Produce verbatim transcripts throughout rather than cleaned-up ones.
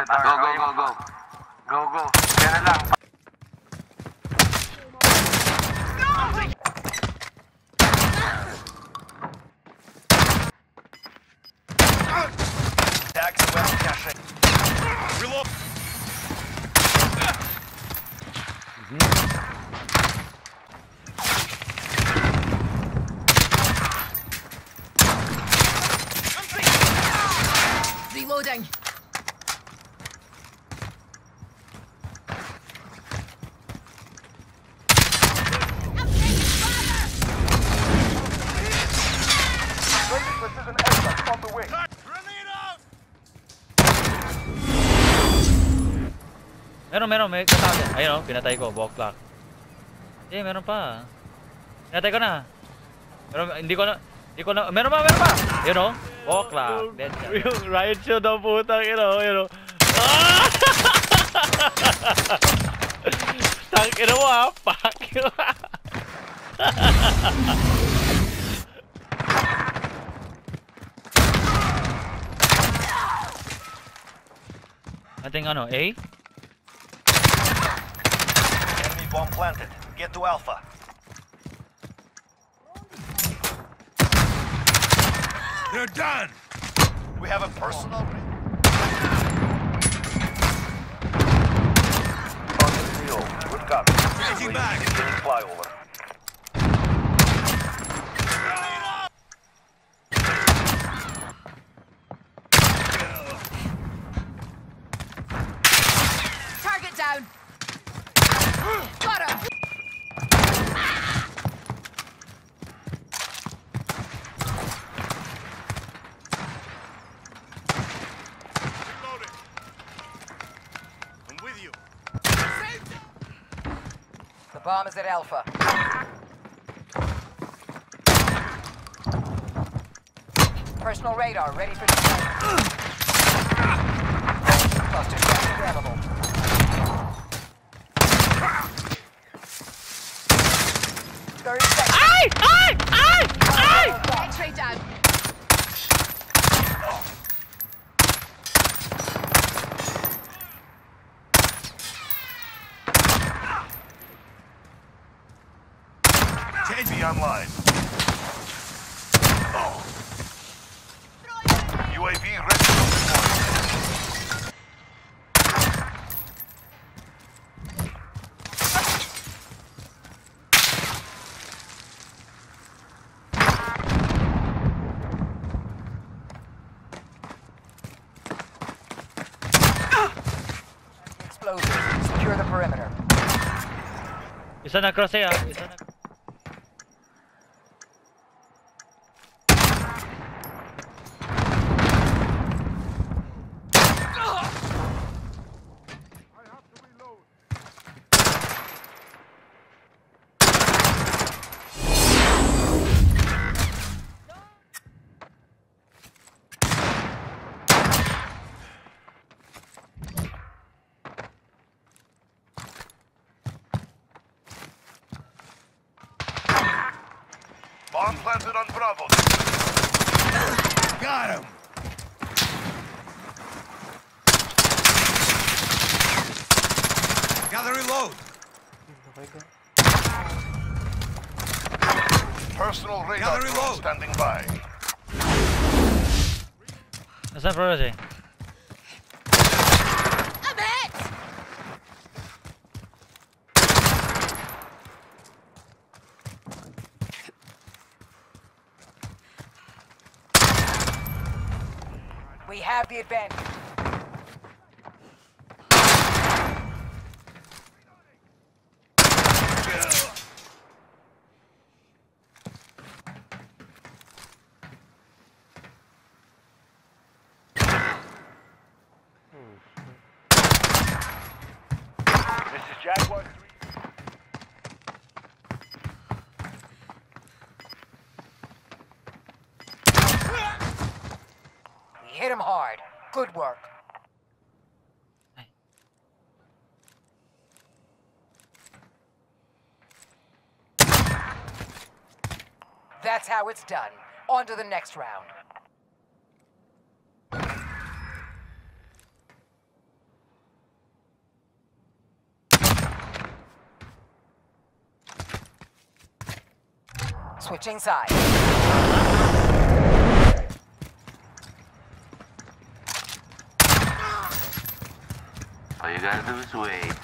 Go, go, go, go. Go, go. Yan lang. Tags and weapon caching. Reload. Reloading. Meron, meron, may kasama dyan. Ayun o, pinatay ko, walk clock. Eh, meron pa. Pinatay ko na. Pero hindi ko na, hindi ko na, meron pa, meron pa! Ayun o, walk clock. Dead siya. Yung riot shield ang putang, yun o, yun o. Tangin mo ha, fuck you. Ating ano, A? Enemy bomb planted. Get to Alpha. They're done. We have a personal. Good copy. Changing back. Flyover. Target down. Got him. Reloading. I'm with you. The bomb is at Alpha. Personal radar ready for deployment. Cluster tracking available. thirty seconds. Ay! Ay! Ay! Ay! X-ray down. Change me online. Oh. U A V ready for deployment. Explosives. Secure the perimeter. Isa na cross eh ah. Isa na. Bomb planted on Bravo. Got him. Gotta reload. Personal radar drone standing by. Nasaan progress eh? I'm hit. We have the advantage. This is Jaguar three. We hit him hard. Good work. That's how it's done. On to the next round. Switching sides. All you gotta do is wait.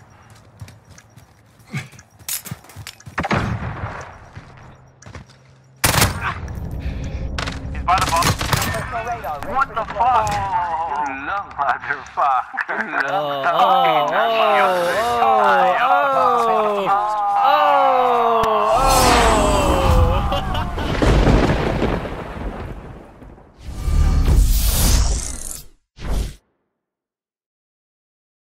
He's by the bomb. What the fuck? You love motherfucker. Oh, oh, oh, oh, oh.